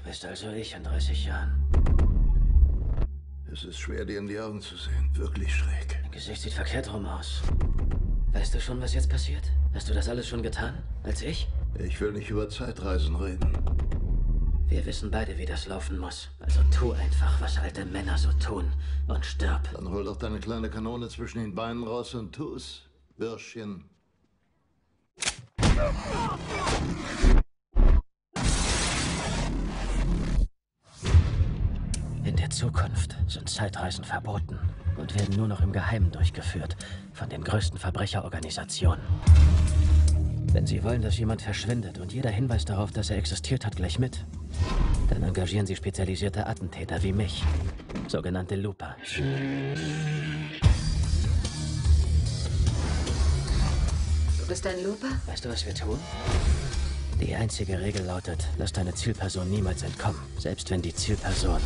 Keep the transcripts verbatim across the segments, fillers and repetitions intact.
bist also ich in dreißig Jahren. Es ist schwer, dir in die Augen zu sehen. Wirklich schräg. Dein Gesicht sieht verkehrt rum aus. Weißt du schon, was jetzt passiert? Hast du das alles schon getan? Als ich? Ich will nicht über Zeitreisen reden. Wir wissen beide, wie das laufen muss. Also tu einfach, was alte Männer so tun. Und stirb. Dann hol doch deine kleine Kanone zwischen den Beinen raus und tu's, Bürschchen. In der Zukunft sind Zeitreisen verboten und werden nur noch im Geheimen durchgeführt von den größten Verbrecherorganisationen. Wenn Sie wollen, dass jemand verschwindet und jeder Hinweis darauf, dass er existiert hat, gleich mit, dann engagieren Sie spezialisierte Attentäter wie mich, sogenannte Looper. Du bist ein Looper? Weißt du, was wir tun? Die einzige Regel lautet, lass deine Zielperson niemals entkommen, selbst wenn die Zielperson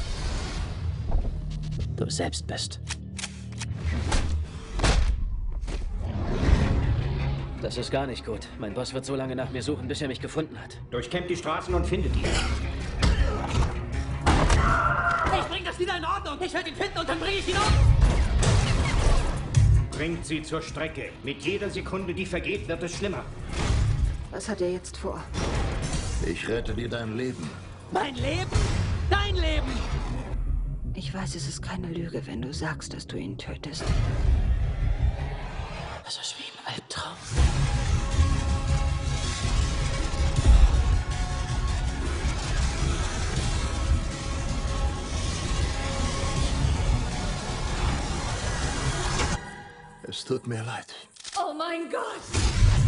du selbst bist. Das ist gar nicht gut. Mein Boss wird so lange nach mir suchen, bis er mich gefunden hat. Durchkämmt die Straßen und findet ihn. Ich bring das wieder in Ordnung. Ich werde ihn finden und dann bringe ich ihn um. Bringt sie zur Strecke. Mit jeder Sekunde, die vergeht, wird es schlimmer. Was hat er jetzt vor? Ich rette dir dein Leben. Mein Leben? Dein Leben! Ich weiß, es ist keine Lüge, wenn du sagst, dass du ihn tötest. Das ist wie ein Albtraum. Es tut mir leid. Oh mein Gott!